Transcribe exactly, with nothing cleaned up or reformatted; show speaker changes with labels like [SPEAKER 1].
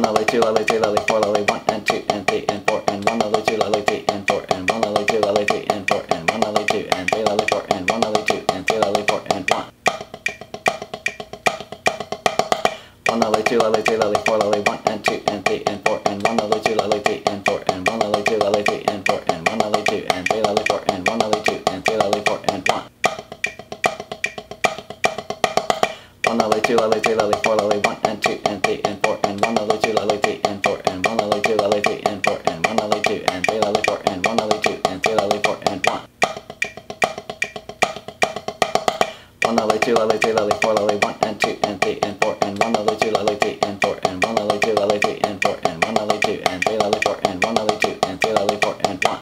[SPEAKER 1] lily, two lily, three lily, four lily, one and two and three and four and one lily, two lily, three and four and one lily, two lily, three and four and one lily, two and three lily, four and one lily, two and three lily, four and one. One lily, two lily, three lily, four lily, one and two and three and four and one lily, two lily, three and four and one lily, two lily, three and four and one lily, two and three lily, four and one lily, two and three lily, four and one. One lily, two lily, three lily, four lily, one and two and three and four and one lily, two lily, three and four and one lily, two lily, three and four and one lily, two and three lily, four and one lily, two and three lily, four and one. One lily, two lily, three lily, four lily, one